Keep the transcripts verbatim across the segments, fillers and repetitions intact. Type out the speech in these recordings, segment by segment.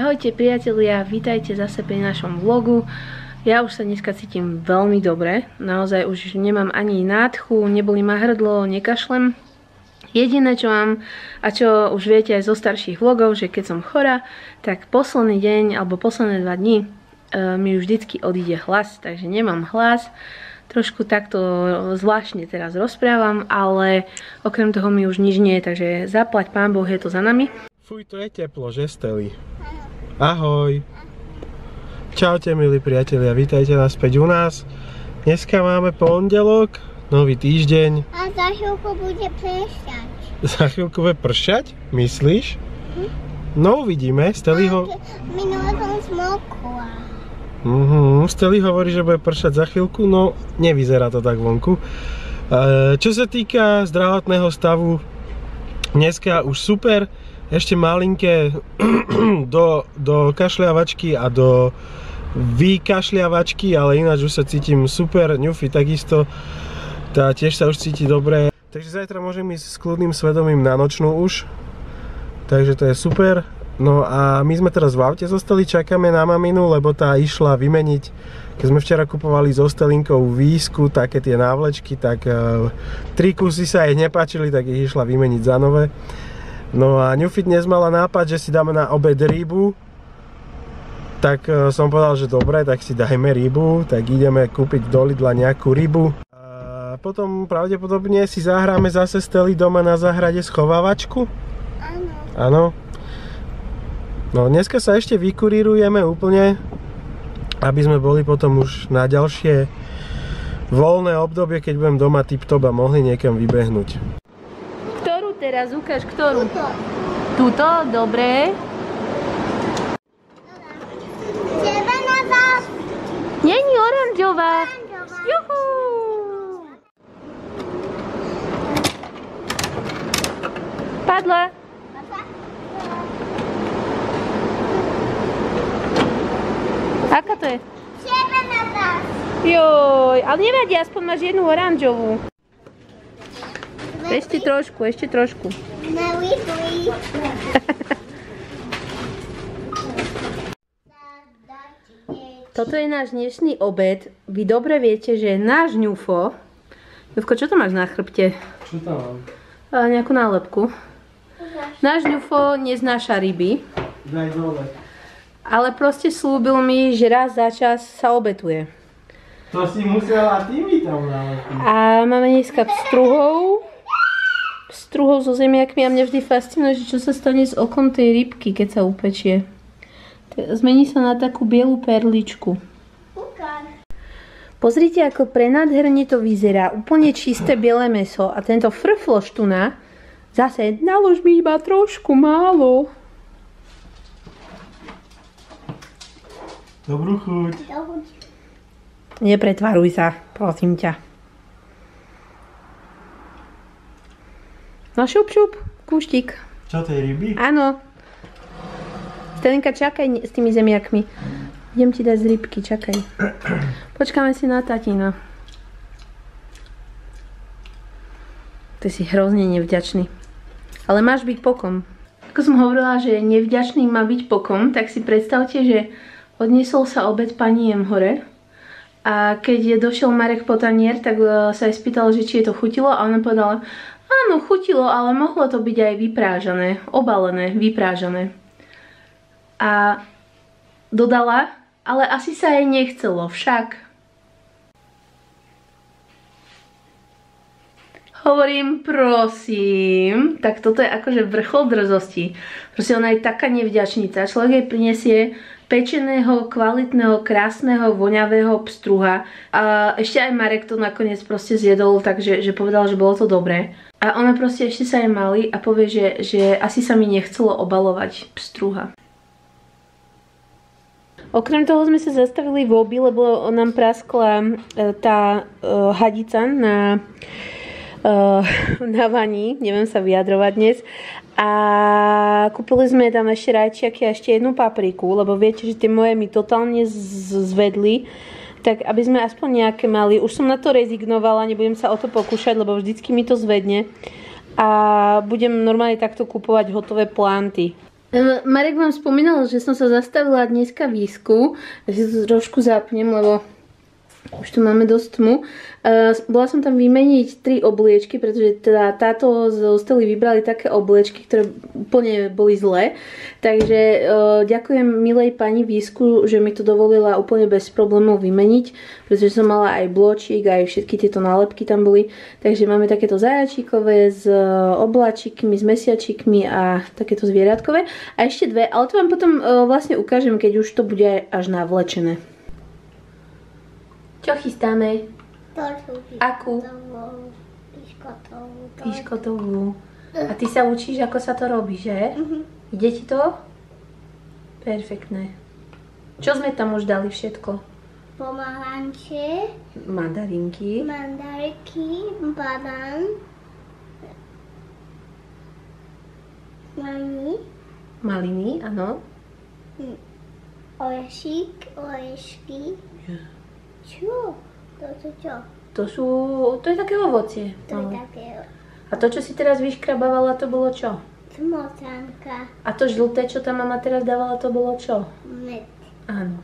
Ahojte priatelia, vítajte zase pri našom vlogu. Ja už sa dneska cítim veľmi dobre, naozaj už nemám ani nádchu, nebolí ma hrdlo, nekašlem. Jediné čo mám, a čo už viete aj zo starších vlogov, že keď som chorá, tak posledný deň alebo posledné dva dni e, mi už vždycky odíde hlas, takže nemám hlas. Trošku takto zvláštne teraz rozprávam, ale okrem toho mi už nič nie je, takže zaplať Pán Boh, je to za nami. Fuj, to je teplo, že Steli? Ahoj. Čaute milí priatelia, vítajte naspäť u nás. Dneska máme pondelok, nový týždeň. A za chvíľku bude pršať. Za chvíľku bude pršať? Myslíš? Hm? No uvidíme, Steli ho... Minule som smokla. Mhm, Steli hovorí, že bude pršať za chvíľku, no nevyzerá to tak vonku. E, čo sa týka zdravotného stavu, dneska už super. Ešte malinké do, do kašľavačky a do vykašľavačky, ale ináč už sa cítim super. Ňufi takisto, tá tiež sa už cíti dobre. Takže zajtra môžem ísť s kľudným svedomím na nočnú už. Takže to je super. No a my sme teraz v aute zostali, čakáme na maminu, lebo tá išla vymeniť. Keď sme včera kupovali so Stelinkou výsku, také tie návlečky, tak uh, tri kusy sa jej nepáčili, tak ich išla vymeniť za nové. No a Ňufi dnes mala nápad, že si dáme na obed rybu. Tak som povedal, že dobre, tak si dajme rybu. Tak ideme kúpiť do Lidla nejakú rybu. A potom pravdepodobne si zahráme zase Steli doma na záhrade schovávačku. Áno. Áno. No dneska sa ešte vykurírujeme úplne, aby sme boli potom už na ďalšie voľné obdobie, keď budem doma tip-top a mohli niekam vybehnúť. Teraz ukáž, ktorú? Túto, dobre. Červená zás. Není oranžová. Juhu. Padla. Aká to je? Červená zás. Joj, ale nevadí, aspoň máš jednu oranžovú. Ešte trošku, ešte trošku. Toto je náš dnešný obed. Vy dobre viete, že náš Ňufo... Ňufko, čo to máš na chrbte? Čo tam mám? A, nejakú nálepku. Náš Ňufo neznáša ryby. Daj dole. Ale proste slúbil mi, že raz za čas sa obetuje. To si musela ty mi tam nálepku. A máme dneska pstruhov. Pstruhov so zemiakmi a mňa vždy fascinuje, že čo sa stane s okom tej rybky, keď sa upečie. Zmení sa na takú bielú perličku. Pozrite, ako prenádherne to vyzerá. Úplne čisté biele mäso. A tento frfloš tu na, zase nalož mi iba trošku málo. Dobrú chuť. Nepretvaruj sa, prosím ťa. No šup, šup, kúštik. Čo, to je ryby? Áno. Stelinka, čakaj s tými zemiakmi. Idem ti dať z rybky, čakaj. Počkáme si na tatína. Ty si hrozne nevďačný. Ale máš byť pokom. Ako som hovorila, že nevďačný má byť pokom, tak si predstavte, že odniesol sa obed pani jem hore. A keď došiel Marek po tanier, tak sa jej spýtal, že či je to chutilo. A ona povedala... Áno, chutilo, ale mohlo to byť aj vyprážané, obalené, vyprážané. A dodala, ale asi sa jej nechcelo, však. Hovorím, prosím, tak toto je akože vrchol drzosti. Proste ona je taká nevďačnica. Človek jej prinesie pečeného, kvalitného, krásneho, voňavého pstruha. A ešte aj Marek to nakoniec proste zjedol, takže že povedal, že bolo to dobré. A ona proste ešte sa jej malí a povie, že, že asi sa mi nechcelo obalovať pstruha. Okrem toho sme sa zastavili v obi, lebo nám praskla tá uh, hadica na, uh, na vaní, neviem sa vyjadrovať dnes. A kúpili sme tam ešte rajčiaky a ešte jednu papriku, lebo viete, že tie moje mi totálne zvedli. Tak aby sme aspoň nejaké mali. Už som na to rezignovala, nebudem sa o to pokúšať, lebo vždycky mi to zvedne. A budem normálne takto kupovať hotové planty. Marek vám spomínal, že som sa zastavila dneska v Ísku. Ja si to trošku zapnem, lebo už tu máme dosť tmu. Uh, bola som tam vymeniť tri obliečky, pretože teda táto z Ostely vybrali také obliečky, ktoré úplne boli zlé. Takže uh, ďakujem milej pani v Ísku, že mi to dovolila úplne bez problémov vymeniť, pretože som mala aj bločík, aj všetky tieto nálepky tam boli. Takže máme takéto zajačíkové s uh, obláčikmi, s mesiačikmi a takéto zvieratkové. A ešte dve, ale to vám potom uh, vlastne ukážem, keď už to bude až navlečené. Čo chystáme? Akú? Piškotovú. Piškotovú. A ty sa učíš, ako sa to robí, že? Mhm. Ide ti to? Perfektné. Čo sme tam už dali všetko? Pomaranče, Mandarinky. mandarky, banán, maliny, Maliny, áno. orešík, orešky. Čo? To je čo? To sú, to je také ovocie. To je Ale. také A to, čo si teraz vyškrabávala, to bolo čo? smotanka, A to žlté, čo tam mama teraz dávala, to bolo čo? med. Áno.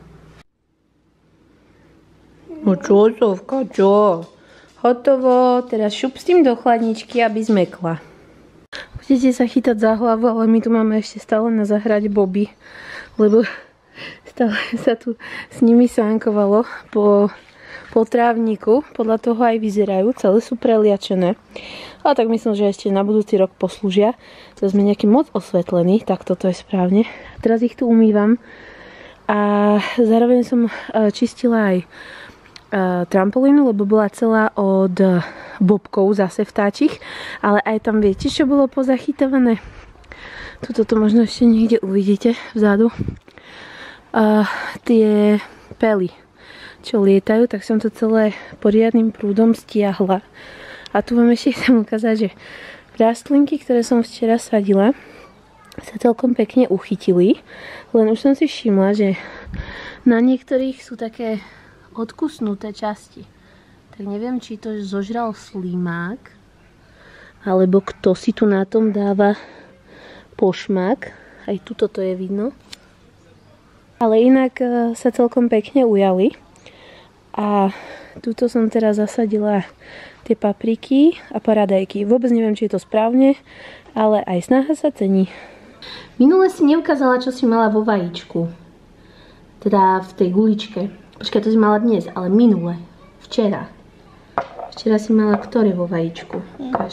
No čo, Sovka, čo? Hotovo, teraz šup s tým do chladničky, aby zmekla. Budete sa chytať za hlavu, ale my tu máme ešte stále na zahrať Bobby, lebo stále sa tu s nimi sánkovalo po, po trávniku. Podľa toho aj vyzerajú, celé sú preliačené. Ale tak myslím, že ešte na budúci rok poslúžia. Teraz sme nejaký moc osvetlení, tak toto je správne. Teraz ich tu umývam. A zároveň som čistila aj trampolínu, lebo bola celá od bobkov zase vtáčich. Ale aj tam viete, čo bolo pozachytované? Tuto to možno ešte niekde uvidíte vzadu. Uh, tie pely, čo lietajú, tak som to celé poriadnym prúdom stiahla. A tu vám ešte chcem ukázať, že rastlinky, ktoré som včera sadila, sa celkom pekne uchytili. Len už som si všimla, že na niektorých sú také odkusnuté časti. Tak neviem, či to zožral slimák, alebo kto si tu na tom dáva pošmak. Aj tuto to je vidno. Ale inak sa celkom pekne ujali. A tuto som teraz zasadila tie papriky a paradajky. Vôbec neviem, či je to správne, ale aj snaha sa cení. Minule si neukázala, čo si mala vo vajíčku. Teda v tej guličke. Počkaj, to si mala dnes, ale minule. Včera. Včera si mala ktoré vo vajíčku? Ukáž.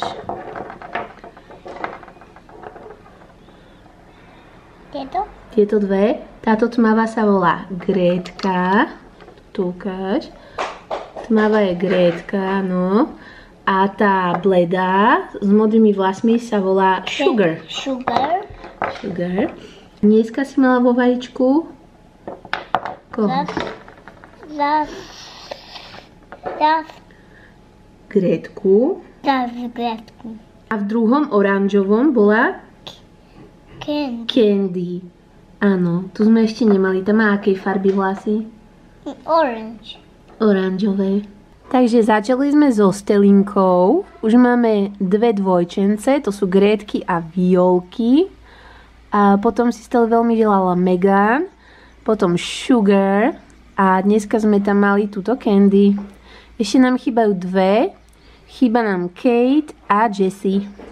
Tieto? Tieto dve. Táto tmavá sa volá Grétka. Tu ukáž. Tmavá je Grétka, no. A tá bledá s modrými vlasmi sa volá Sugar. Sugar. Sugar. Dneska si mala vo vajíčku koho? Zas. Zas. Zas. Grétku. Zas grétku. A v druhom oranžovom bola Candy. Candy. Áno, tu sme ešte nemali. Tam má akej farby vlasy? Orange. Oranžové. Takže začali sme so Stelinkou. Už máme dve dvojčence, to sú Grétky a Violky. A potom si stále veľmi želala Megan, potom Sugar a dneska sme tam mali túto Candy. Ešte nám chýbajú dve. Chýba nám Kate a Jessie.